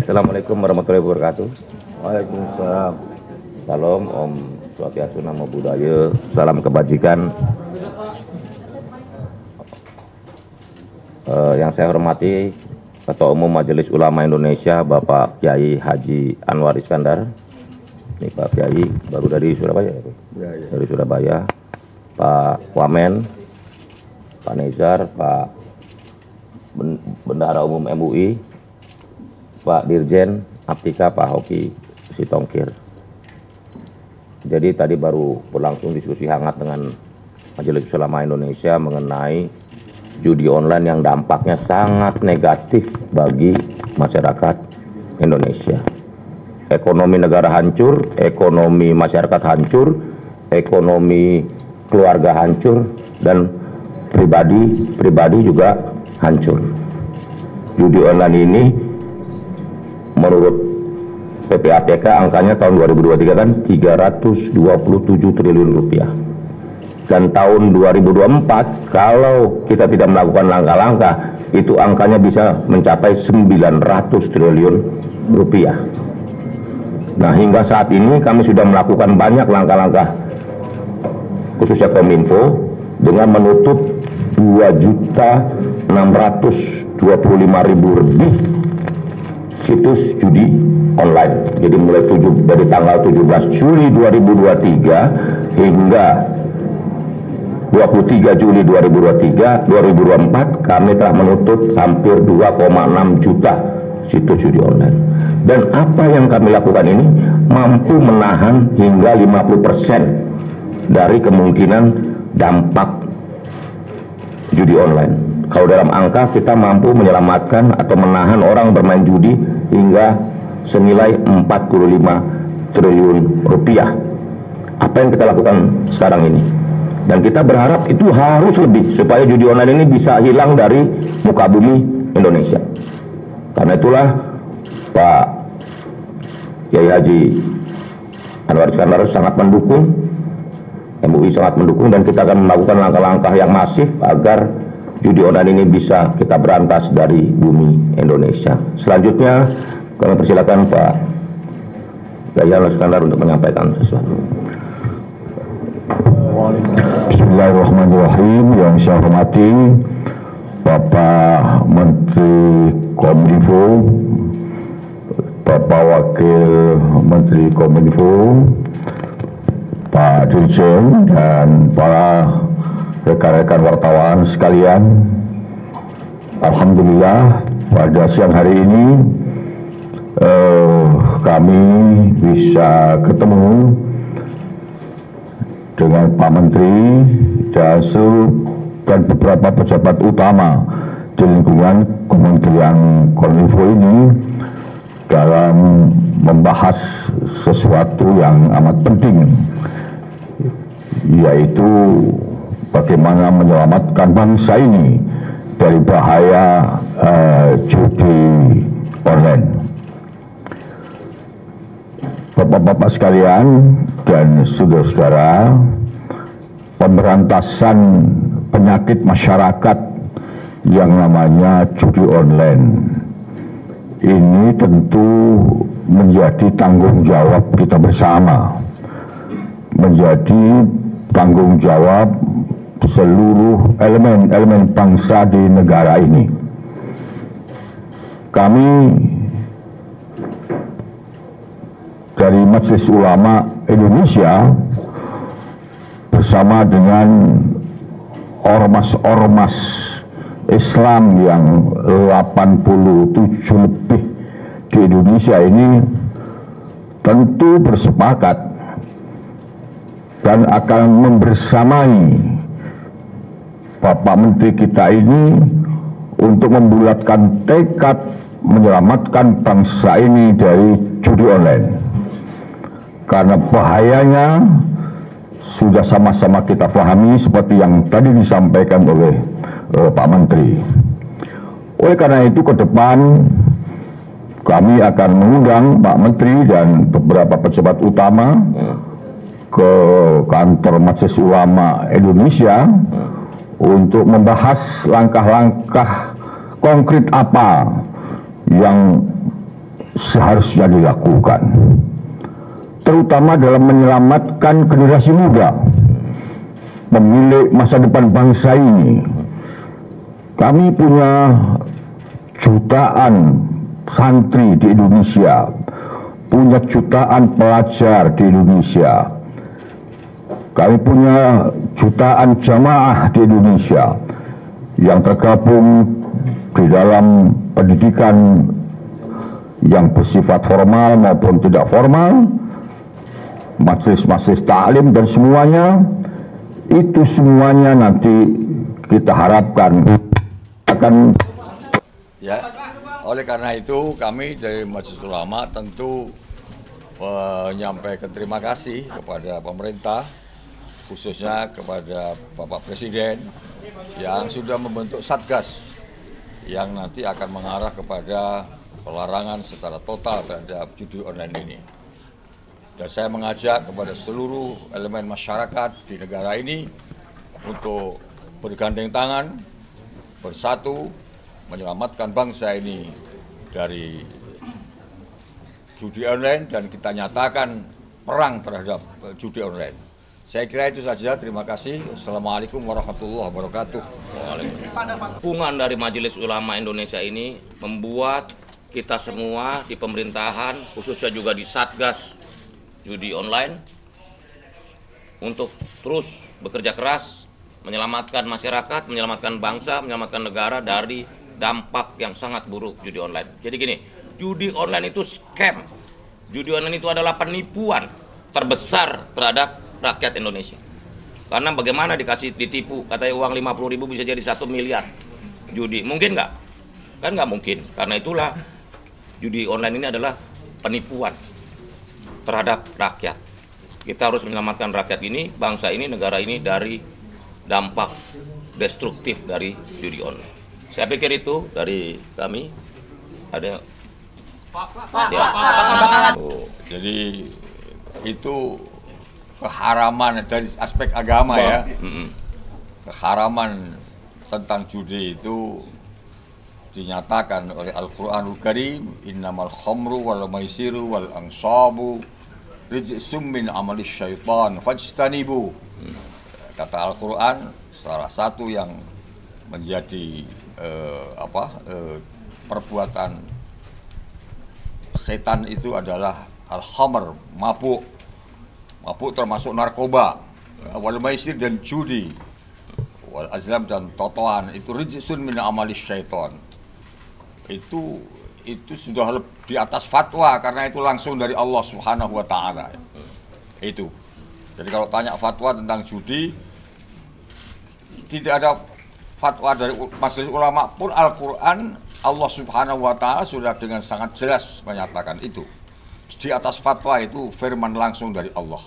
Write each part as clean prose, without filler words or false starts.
Assalamualaikum warahmatullahi wabarakatuh. Waalaikumsalam. Salam, Om Swastiastu, Namo Buddhaya, salam kebajikan. Yang saya hormati Ketua Umum Majelis Ulama Indonesia, Bapak Kiai Haji Anwar Iskandar. Ini Pak Kiai baru dari Surabaya, dari Surabaya. Pak Wamen, Pak Nezar, Pak Bendahara Umum MUI, Pak Dirjen Aptika, Pak Hoki Sitongkir. Jadi tadi baru berlangsung diskusi hangat dengan Majelis Ulama Indonesia mengenai judi online yang dampaknya sangat negatif bagi masyarakat Indonesia. Ekonomi negara hancur, ekonomi masyarakat hancur, ekonomi keluarga hancur, dan pribadi juga hancur. Judi online ini menurut PPATK angkanya tahun 2023 kan 327 triliun rupiah. Dan tahun 2024 kalau kita tidak melakukan langkah-langkah itu angkanya bisa mencapai 900 triliun rupiah. Nah, hingga saat ini kami sudah melakukan banyak langkah-langkah khususnya Kominfo dengan menutup 2.625.000 lebih situs judi online. Jadi mulai dari tanggal 17 Juli 2023 hingga 23 Juli 2024 kami telah menutup hampir 2,6 juta situs judi online. Dan apa yang kami lakukan ini mampu menahan hingga 50% dari kemungkinan dampak judi online. Kalau dalam angka kita mampu menyelamatkan atau menahan orang bermain judi hingga senilai 45 triliun rupiah. Apa yang kita lakukan sekarang ini? Dan kita berharap itu harus lebih supaya judi online ini bisa hilang dari muka bumi Indonesia. Karena itulah Pak Kiai Haji Anwar Iskandar sangat mendukung, MUI sangat mendukung, dan kita akan melakukan langkah-langkah yang masif agar judi online ini bisa kita berantas dari bumi Indonesia. Selanjutnya kami persilakan Pak Kiai Anwar Iskandar untuk menyampaikan sesuatu. Bismillahirrahmanirrahim. Yang saya hormati Bapak Menteri Kominfo, Bapak Wakil Menteri Kominfo, Pak Dirjen, dan para rekan-rekan wartawan sekalian. Alhamdulillah pada siang hari ini kami bisa ketemu dengan Pak Menteri dan beberapa pejabat utama di lingkungan Kementerian Kominfo ini dalam membahas sesuatu yang amat penting, yaitu bagaimana menyelamatkan bangsa ini dari bahaya judi online. Bapak-bapak sekalian dan saudara-saudara, pemberantasan penyakit masyarakat yang namanya judi online ini tentu menjadi tanggung jawab kita bersama, menjadi tanggung jawab seluruh elemen bangsa di negara ini. Kami dari Majelis Ulama Indonesia bersama dengan ormas-ormas Islam yang 87 lebih di Indonesia ini tentu bersepakat dan akan membersamai Bapak Menteri kita ini untuk membulatkan tekad menyelamatkan bangsa ini dari judi online. Karena bahayanya sudah sama-sama kita pahami seperti yang tadi disampaikan oleh Pak Menteri. Oleh karena itu ke depan kami akan mengundang Pak Menteri dan beberapa pejabat utama ke kantor Majelis Ulama Indonesia untuk membahas langkah-langkah konkret apa yang seharusnya dilakukan, terutama dalam menyelamatkan generasi muda, pemilik masa depan bangsa ini. Kami punya jutaan santri di Indonesia, punya jutaan pelajar di Indonesia, kami punya jutaan jamaah di Indonesia yang tergabung di dalam pendidikan yang bersifat formal maupun tidak formal, majelis-majelis taklim dan semuanya. Itu semuanya nanti kita harapkan akan. Ya, oleh karena itu kami dari Majelis Ulama tentu menyampaikan terima kasih kepada pemerintah, khususnya kepada Bapak Presiden yang sudah membentuk Satgas yang nanti akan mengarah kepada pelarangan secara total terhadap judi online ini. Dan saya mengajak kepada seluruh elemen masyarakat di negara ini untuk bergandeng tangan, bersatu, menyelamatkan bangsa ini dari judi online dan kita nyatakan perang terhadap judi online. Saya kira itu saja. Terima kasih. Assalamualaikum warahmatullahi wabarakatuh. Dukungan dari Majelis Ulama Indonesia ini membuat kita semua di pemerintahan, khususnya juga di Satgas Judi Online, untuk terus bekerja keras menyelamatkan masyarakat, menyelamatkan bangsa, menyelamatkan negara dari dampak yang sangat buruk judi online. Jadi gini, judi online itu scam. Judi online itu adalah penipuan terbesar terhadap rakyat Indonesia. Karena bagaimana ditipu, katanya uang 50.000 bisa jadi 1 miliar. Judi, mungkin nggak? Kan nggak mungkin. Karena itulah judi online ini adalah penipuan terhadap rakyat. Kita harus menyelamatkan rakyat ini, bangsa ini, negara ini dari dampak destruktif dari judi online. Saya pikir itu dari kami. Ada Jadi itu keharaman dari aspek agama ya. Keharaman tentang judi itu dinyatakan oleh Al-Qur'anul Karim, innamal khamru wal maisiru wal ansabu rijsum min amalis syaitan fajtanibu. Kata Al-Qur'an, salah satu yang menjadi perbuatan setan itu adalah al-khamr, mabuk. Mabuk termasuk narkoba, wal maisir dan judi, wal azlam dan totoan, itu rijsun min amalis syaitan. Itu sudah di atas fatwa karena itu langsung dari Allah Subhanahu wa taala. Itu. Jadi kalau tanya fatwa tentang judi, tidak ada fatwa dari Majelis Ulama pun. Al-Qur'an, Allah Subhanahu wa taala sudah dengan sangat jelas menyatakan itu. Di atas fatwa itu firman langsung dari Allah.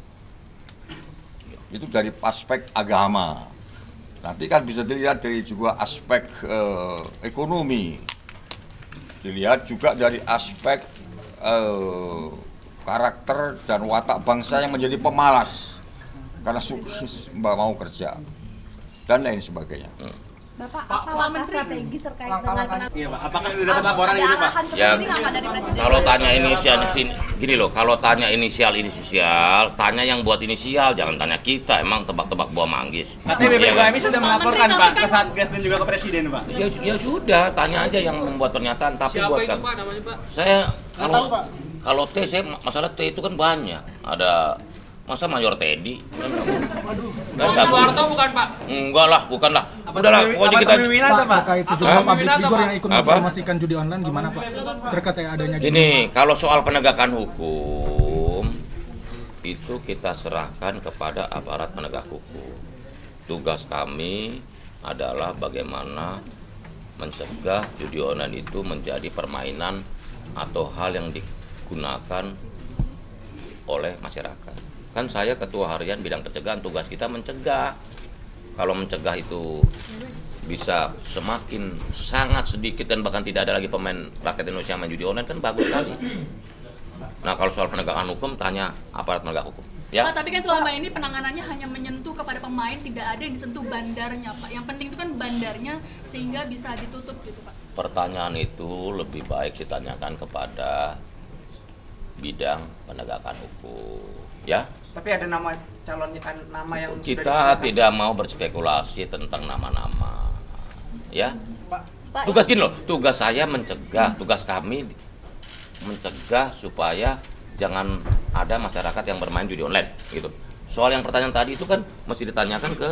Itu dari aspek agama. Nanti kan bisa dilihat dari juga aspek ekonomi. Dilihat juga dari aspek karakter dan watak bangsa yang menjadi pemalas karena sukses mau kerja dan lain sebagainya. Bapak, apa strategi terkait dengan Iya, Pak. Apakah sudah dapat laporan itu, Pak? Ya, kalau tanya inisial gini loh, kalau tanya inisial, tanya yang buat inisial, jangan tanya kita. Emang tebak-tebak buah manggis. Katanya BPKMI sudah melaporkan, Pak, ke Satgas dan juga ke Presiden, Pak. Ya sudah, tanya aja yang membuat pernyataan. Tapi siapa buat itu, Pak, namanya, Pak? Saya tahu, Pak. kalau T, saya masalah T itu kan banyak. Ada masa Mayor Teddy. Pak Soeharto bukan, Pak? Enggak lah, bukan lah. Udahlah, pokoknya kita Pak. Terkait sejumlah public figure yang ikut Apa? mempromosikan judi online gimana Pak? Terkait adanya judi. Ini kalau soal penegakan hukum itu kita serahkan kepada aparat penegak hukum. Tugas kami adalah bagaimana mencegah judi online itu menjadi permainan atau hal yang digunakan oleh masyarakat. Kan saya ketua harian bidang pencegahan, tugas kita mencegah. Kalau mencegah itu bisa semakin sangat sedikit dan bahkan tidak ada lagi pemain rakyat Indonesia main judi online, kan bagus sekali. Nah, kalau soal penegakan hukum tanya aparat penegak hukum. Ya. Pak, tapi kan selama ini penanganannya hanya menyentuh kepada pemain, tidak ada yang disentuh bandarnya, Pak. Yang penting itu kan bandarnya sehingga bisa ditutup gitu, Pak. Pertanyaan itu lebih baik ditanyakan kepada bidang penegakan hukum, ya. Tapi ada nama calonnya kan, nama yang Kita tidak mau berspekulasi tentang nama-nama, ya. Pak, Tugas gini loh, tugas saya mencegah, tugas kami mencegah supaya jangan ada masyarakat yang bermain judi online, gitu. Soal yang pertanyaan tadi itu kan mesti ditanyakan ke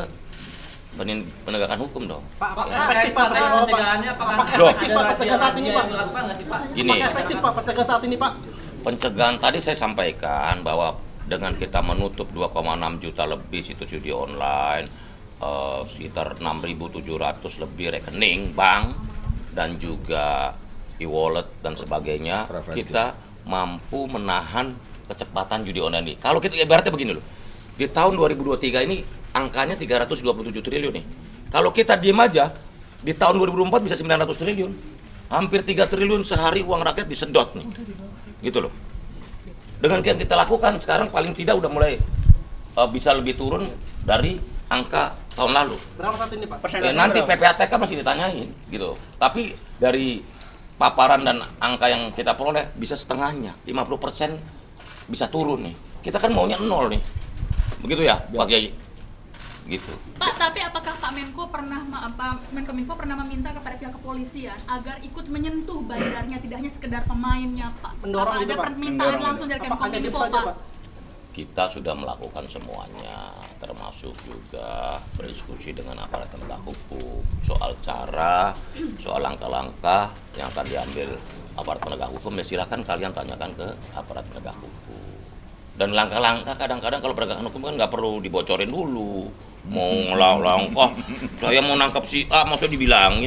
penegakan hukum dong. Pak, Ya. efektif Pak pencegahannya apakah Loh. efektif Pak pencegahan saat ini Pak? Dilakukan nggak sih Pak? Gini. Apakah efektif Pak pencegahan saat ini Pak? Pencegahan tadi saya sampaikan bahwa dengan kita menutup 2,6 juta lebih situs judi online, sekitar 6.700 lebih rekening bank dan juga e-wallet dan sebagainya, kita mampu menahan kecepatan judi online ini. Kalau kita ibaratnya begini loh, di tahun 2023 ini angkanya 327 triliun nih. Kalau kita diem aja, di tahun 2024 bisa 900 triliun. Hampir 3 triliun sehari uang rakyat disedot nih. Gitu loh. Dengan yang kita lakukan sekarang paling tidak udah mulai bisa lebih turun dari angka tahun lalu. Berapa saat ini Pak? Nanti PPATK masih ditanyain gitu. Tapi dari paparan dan angka yang kita peroleh bisa setengahnya, 50% bisa turun nih. Kita kan maunya 0 nih. Begitu ya, Pak Kiai? Gitu. Pak, tapi apakah Pak Menko Menkominfo pernah meminta kepada pihak kepolisian agar ikut menyentuh bandarnya, tidak hanya sekedar pemainnya, Pak? Mendorong Apa gitu, ada Pak? permintaan langsung dari Menkominfo, Pak? Kita sudah melakukan semuanya, termasuk juga berdiskusi dengan aparat penegak hukum soal cara, soal langkah-langkah yang akan diambil aparat penegak hukum. Ya silakan kalian tanyakan ke aparat penegak hukum. Dan langkah-langkah kadang-kadang kalau penegakan hukum kan nggak perlu dibocorin dulu. Mau langkah, saya mau nangkap si A, maksudnya dibilangin.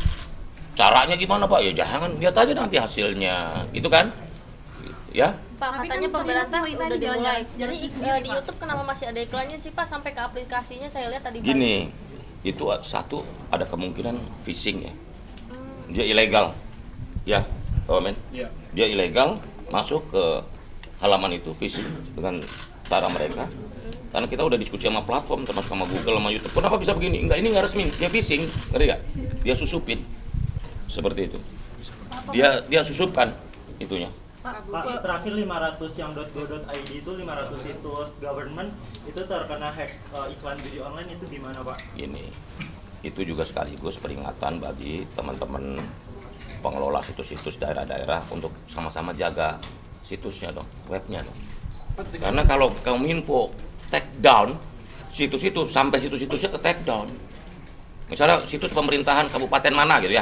Caranya gimana Pak? Ya jangan, lihat aja nanti hasilnya, gitu kan? Ya. Tapi Pak, katanya kan pemberantasan pemerintah udah dimulai. Jadi sendiri, di Pak. YouTube kenapa masih ada iklannya sih Pak? Sampai ke aplikasinya saya lihat tadi. Gini, itu satu ada kemungkinan phishing ya. Dia ilegal, ya, men. Iya. Dia ilegal masuk ke halaman itu phishing dengan cara mereka. Karena kita udah diskusi sama platform, termasuk sama Google, sama YouTube. Kenapa bisa begini? Enggak, ini nggak resmi. Dia phishing, ngerti nggak? Dia susupin, seperti itu. Dia susupkan itunya. Pak, terakhir 500 yang .go.id itu 500 situs government itu terkena hack iklan judi online, itu gimana Pak? Ini itu juga sekaligus peringatan bagi teman-teman pengelola situs-situs daerah-daerah untuk sama-sama jaga situsnya dong, webnya dong. Karena kalau Kominfo take down situs-situs, sampai situs-situsnya ke take down. Misalnya situs pemerintahan kabupaten mana gitu ya,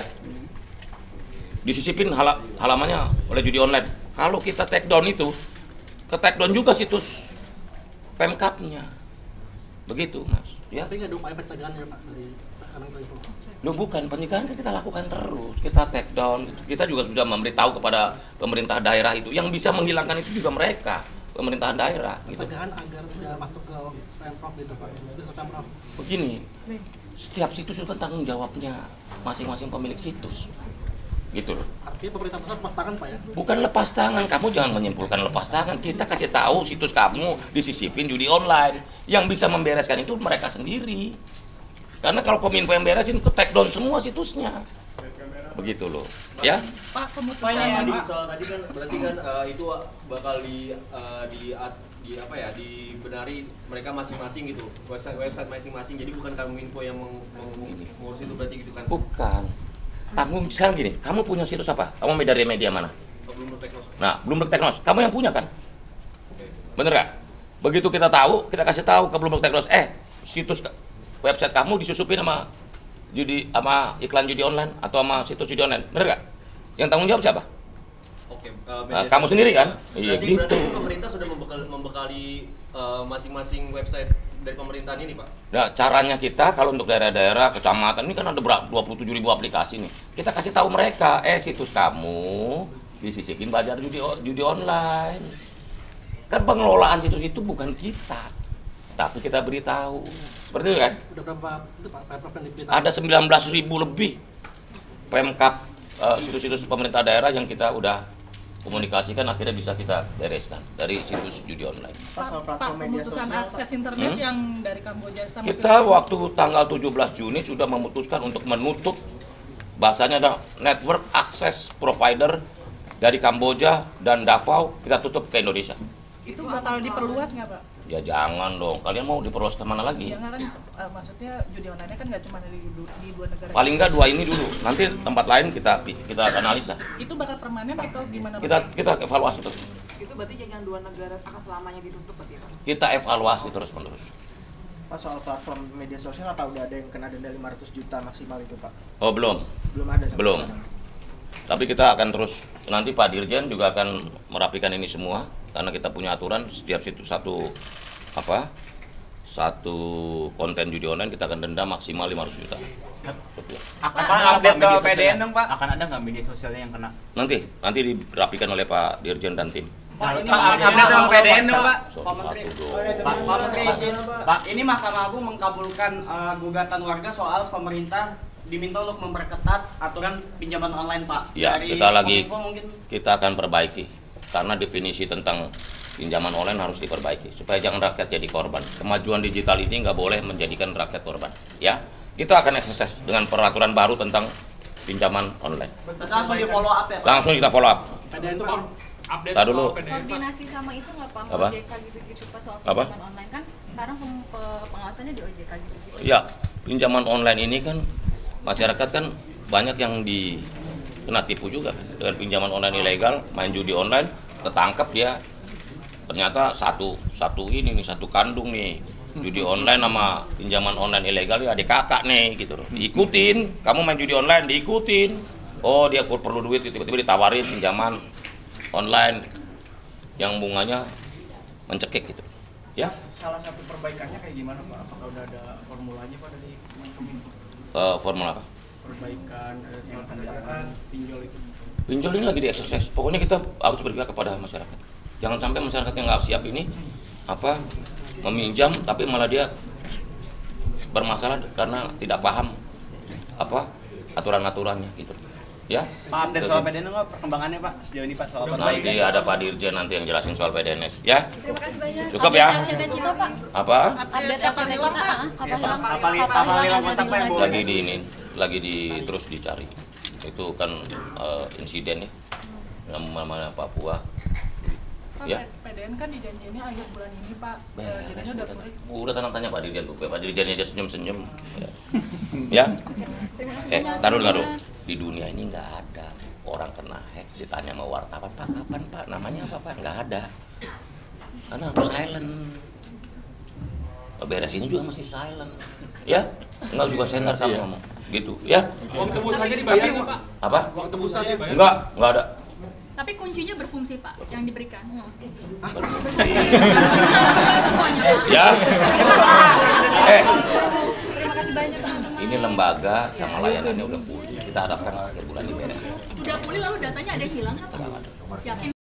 disisipin halamannya oleh judi online. Kalau kita take down itu, ke take down juga situs Pemkapnya. Begitu, Mas. Ya. Tapi nggak ada upaya pencegahan ya Pak dari Menkominfo? Loh bukan, pencegahan kan kita lakukan terus. Kita take down, kita juga sudah memberitahu kepada pemerintah daerah itu. Yang bisa menghilangkan itu juga mereka, pemerintahan daerah. Gitu. Pencegahan agar tidak masuk ke Pemprov gitu Pak, situs Pemprov. Begini, setiap situs itu tanggung jawabnya masing-masing pemilik situs. Gitu loh. Artinya pemerintah pusat lepas tangan Pak ya? Bukan lepas tangan, kamu jangan menyimpulkan lepas tangan. Kita kasih tahu situs kamu disisipin judi online. Yang bisa membereskan itu mereka sendiri. Karena kalau Kominfo yang beresin, ke take down semua situsnya. Begitu loh. Ya? Pak, kemudian Soal tadi kan berarti kan itu bakal dibenari mereka masing-masing gitu. Website masing-masing. Jadi bukan Kominfo yang mengurus itu berarti gitu kan? Bukan. Tanggung sekarang gini, kamu punya situs apa? Kamu dari media mana? Bloomberg Technos. Nah, Bloomberg Technos, kamu yang punya kan? Bener gak? Begitu kita tahu, kita kasih tahu ke Bloomberg Technos, situs website kamu disusupin sama iklan judi online atau sama situs judi online, bener gak? Yang tanggung jawab siapa? Oke, kamu sendiri kan? Iya gitu. Berarti pemerintah sudah membekali masing-masing website dari pemerintahan ini Pak? Nah, caranya kita kalau untuk daerah-daerah, kecamatan, ini kan ada 27.000 aplikasi nih. Kita kasih tahu mereka, situs kamu disisipin bazar judi online. Kan pengelolaan situs itu bukan kita, tapi kita beritahu. Seperti itu kan? Udah berapa itu Pak Pemprov yang dipinta? Ada 19.000 lebih Pemkap situs-situs pemerintah daerah yang kita udah komunikasikan, akhirnya bisa kita bereskan dari situs judi online. Pak, pemutusan akses internet yang dari Kamboja sama kita waktu tanggal 17 Juni sudah memutuskan untuk menutup bahasanya ada network access provider dari Kamboja dan Davao kita tutup ke Indonesia. Itu bakal diperluas nggak Pak? Ya jangan dong, kalian mau diperluas kemana lagi? Ya kan, maksudnya judi online kan nggak cuma di dua negara. Paling nggak 2 ini dulu, nanti tempat lain kita analisa. Itu bakal permanen atau gimana? Kita evaluasi terus. Itu berarti jangan 2 negara akan selamanya ditutup berarti Pak? Kita evaluasi terus menerus. Pak, soal platform media sosial apa udah ada yang kena denda 500 juta maksimal itu Pak? Oh belum. Belum ada. Belum. Tapi kita akan terus, nanti Pak Dirjen juga akan merapikan ini semua karena kita punya aturan setiap situ satu konten judi online kita akan denda maksimal 500 juta. Akan update ke PDN dong Pak? Akan ada nggak media sosialnya yang kena? Nanti dirapikan oleh Pak Dirjen dan tim. Pak, update dong PDN dong Pak. Pak Menteri izin, Pak, ini Mahkamah Agung mengkabulkan gugatan warga soal pemerintah diminta untuk memperketat aturan pinjaman online Pak. Ya, dari kita akan perbaiki karena definisi tentang pinjaman online harus diperbaiki supaya jangan rakyat jadi korban. Kemajuan digital ini nggak boleh menjadikan rakyat korban. Ya, kita akan eksersis dengan peraturan baru tentang pinjaman online. Langsung di follow up ya Pak? Langsung kita follow up. PDN Pak. Update dulu. Koordinasi sama itu nggak Pak? Apa? OJK gitu-gitu Pak soal pinjaman online kan sekarang pengawasannya di OJK gitu-gitu. Ya, pinjaman online ini kan masyarakat kan banyak yang kena tipu juga dengan pinjaman online ilegal, main judi online, ketangkep dia. Ternyata satu kandung nih judi online sama pinjaman online ilegal ya adik kakak nih gitu loh. Diikutin, kamu main judi online diikutin. Oh dia perlu duit, tiba-tiba ditawarin pinjaman online yang bunganya mencekik gitu. Ya. Salah satu perbaikannya kayak gimana Pak? Apakah udah ada formulanya Pak dari Kemenkominfo? Formula apa? Perbaikan soal pendataan pinjol itu. Pinjol ini lagi dieksersis. Pokoknya kita harus berpihak kepada masyarakat. Jangan sampai masyarakat yang nggak siap ini meminjam tapi malah dia bermasalah karena tidak paham aturan-aturannya gitu. Ya. Pak, update soal PDN nggak perkembangannya Pak sejauh ini Pak soal perbaikan? Nanti ada Pak Dirjen nanti yang jelasin soal PDNS ya. Terima kasih banyak. Cukup ya. Cita-cita Pak. Apa? Update cita-cita Kapal hilang kontak Pak. Lagi terus dicari. Itu kan insiden ya. Nama Papua. Pak, Ya. PDN kan dijanjinya akhir bulan ini Pak. Jadinya udah mulai. Udah tanya Pak Dirjen, Pak Dirjen aja senyum-senyum. Ya. Taruh dulu. Di dunia ini nggak ada orang kena hack ditanya sama wartawan, Pak kapan Pak, namanya apa Pak, nggak ada. Karena harus silent. Beres ini juga masih silent. Ya, nggak juga sender kamu ngomong. Gitu, ya. Uang tebusannya dibayar nggak Pak? Apa? Uang tebusannya dibayar? Nggak ada. Tapi kuncinya berfungsi Pak, yang diberikan. Ya. Terima kasih banyak teman-teman. Ini lembaga sama layanannya udah pulih. Kita harapkan akhir bulan ini beres. Sudah pulih lalu datanya ada yang hilang apa? Yakin